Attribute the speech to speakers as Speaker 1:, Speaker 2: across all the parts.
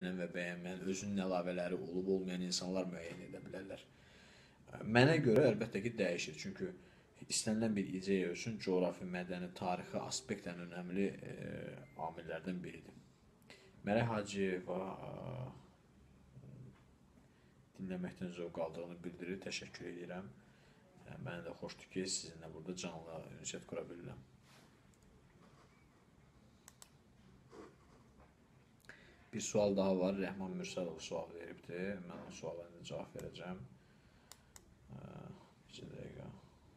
Speaker 1: və bəyənməyən, özünün əlavələri olub-olmayan insanlar müəyyən edə bilərlər. Mənə görə əlbəttə ki, dəyişir. Çünki istənilən bir ideya üçün coğrafi, mədəni, tarixi aspekt ən önəmli amillərdən biridir. Mələk Hacıyeva dinləməkdən zövq aldığını bildirir. Təşəkkür edirəm. Mənə də xoşdur ki, sizinlə burada canlı ünsiyyət qura bilirəm. Bir sual daha var. Rəhman Mürsəlov sual veribdir. Mən o suallarına cavab verəcəm. Bir dəqiqə.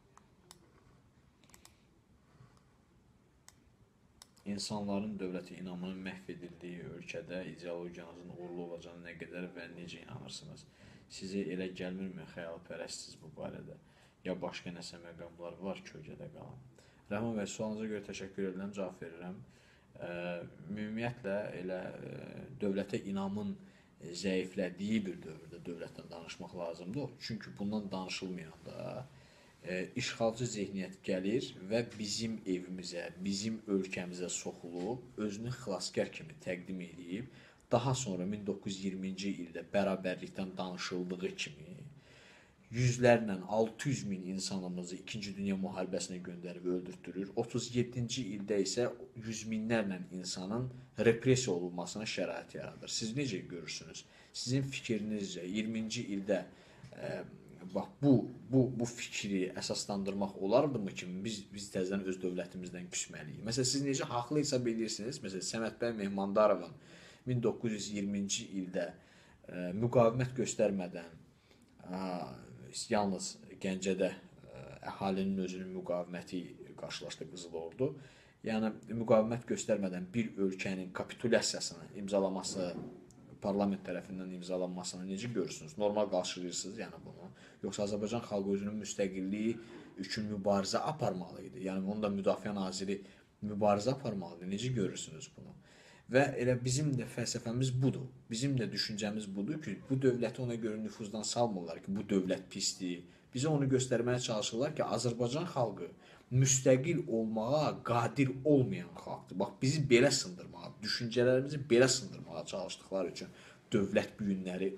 Speaker 1: İnsanların dövləti inamının məhv edildiyi ölkədə ideologiyanızın uğurlu olacağına nə qədər və necə inanırsınız? Sizə elə gəlmirmi xəyalpərəstsiniz bu barədə? Ya başqa nəsə məqamlar var kölgədə qalan? Rəhman bəy, sualınıza görə təşəkkür edirəm, cavab verirəm. Ümumiyyətlə elə dövlətə inamın zəiflədiyi bir dövrdə dövlətdən danışmaq lazımdır. Çünki bundan danışılmayanda işğalcı zehniyyət gəlir və bizim evimizə, bizim ölkəmizə soxulub, özünü xilaskar kimi təqdim edib, daha sonra 1920-ci ildə bərabərlikdən danışıldığı kimi yüzlərlə 600 min insanımızı 2-ci Dünya müharibəsinə göndərib öldürtdürür. 37-ci ildə isə yüz minlərlə insanın repressiya olunmasına şərait yaradır. Siz necə görürsünüz? Sizin fikrinizcə 20-ci ildə bax bu fikri əsaslandırmaq olardımı ki, biz təzədən öz dövlətimizdən küsməliyik? Məsələn, siz necə haqlı hesab edirsiniz? Məsələn, Səməd bəy Mehmandarovun 1920-ci ildə müqavimət göstərmədən yalnız Gəncədə əhalinin özünün müqaviməti qarşılaşdı Qızıl Ordu. Yəni, müqavimət göstərmədən bir ölkənin kapitulyasiyasını imzalaması, parlament tərəfindən imzalanmasını necə görürsünüz? Normal qarşılayırsınız yəni bunu? Yoxsa Azərbaycan xalqı özünün müstəqilliyi üçün mübarizə aparmalıydı? Yəni, onun da müdafiə naziri mübarizə aparmalıdır. Necə görürsünüz bunu? Və elə bizim də fəlsəfəmiz budur. Bizim də düşüncəmiz budur ki, bu dövləti ona görə nüfuzdan salmırlar ki, bu dövlət pisdir. Bizə onu göstərməyə çalışırlar ki, Azərbaycan xalqı müstəqil olmağa qadir olmayan xalqdır. Bax, bizi belə sındırmağa, düşüncələrimizi belə sındırmağa çalışdıqları üçün dövlət bu günləri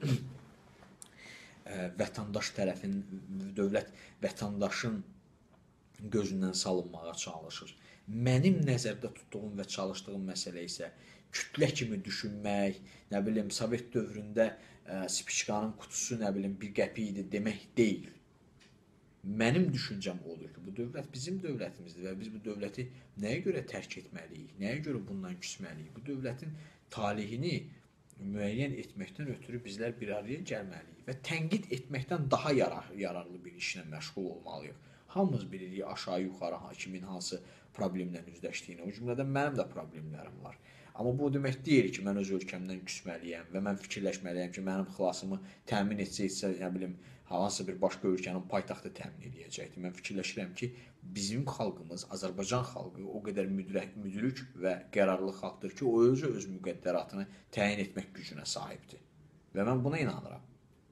Speaker 1: vətəndaş tərəfin, dövlət vətəndaşın gözündən salınmağa çalışır. Mənim nəzərdə tutduğum və çalışdığım məsələ isə kütlə kimi düşünmək, nə bilim, Sovet dövründə spiçkanın kutusu, nə bilim, bir qəpik idi demək deyil. Mənim düşüncəm odur ki, bu dövlət bizim dövlətimizdir və biz bu dövləti nəyə görə tərk etməliyik, nəyə görə bundan küsməliyik? Bu dövlətin talihini müəyyən etməkdən ötürü bizlər bir araya gəlməliyik və tənqid etməkdən daha yararlı bir işlə məşğul olmalıyıq. Hamımız bilirik aşağı-yuxarı kimin hansı problemlə üzləşdiyini. O cümlədən mənim də problemlərim var. Amma bu demək deyil ki, mən öz ölkəmdən küsməliyəm və mən fikirləşməliyəm ki, mənim xilasımı təmin etsəysə, nə bilim, hansısa bir başqa ölkənin paytaxtı təmin edəcəkdir. Mən fikirləşirəm ki, bizim xalqımız, Azərbaycan xalqı o qədər müdrik və qərarlı xalqdır ki, o özü öz müqəddəratını təyin etmək gücünə sahibdir. Və mən buna inanıram.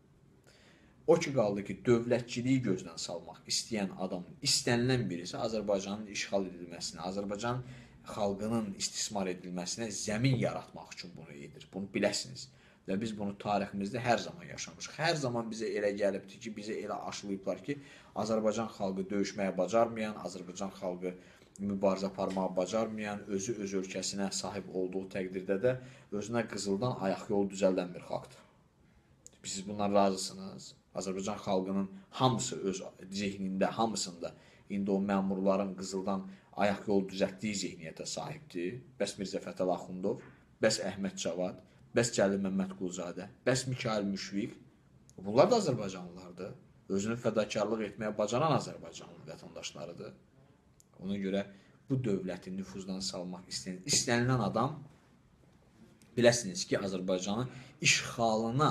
Speaker 1: O ki, qaldı ki, dövlətçiliyi gözdən salmaq istəyən adamın istənilən birisi Azərbaycanın işğal edilməsinə, Azərbaycan xalqının istismar edilməsinə zəmin yaratmaq üçün bunu edir. Bunu biləsiniz. Və biz bunu tariximizdə hər zaman yaşamışıq. Hər zaman bizə elə gəlibdir ki, bizə elə aşılayıblar ki, Azərbaycan xalqı döyüşməyə bacarmayan, Azərbaycan xalqı mübarizə aparmağa bacarmayan, özü öz ölkəsinə sahib olduğu təqdirdə də özünə qızıldan ayaq yolu düzəldən bir xalqdır. Siz bundan razısınız. Azərbaycan xalqının hamısı öz zehnində, hamısında indi o məmurların qızıldan ayaq yolu düzəltdiyi zehniyyətə sahibdir. Bəs Mirzə Fətəli Axundov, bəs Əhməd Cavad, bəs Cəlil Məmmədquluzadə, bəs Mikayıl Müşfiq. Bunlar da Azərbaycanlılardır. Özünü fədakarlıq etməyə bacaran Azərbaycanlı vətəndaşlarıdır. Ona görə bu dövləti nüfuzdan salmaq istənilən adam biləsiniz ki, Azərbaycanın işğalına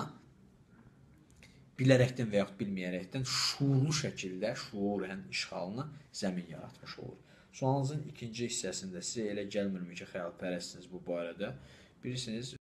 Speaker 1: bilərəkdən və yaxud bilməyərəkdən şuurlu şəkildə, şuurən işğalına zəmin yaratmış olur. Sualınızın ikinci hissəsində sizə elə gəlmirmi ki, xəyalpərəstsiniz bu barədə? Bilirsiniz,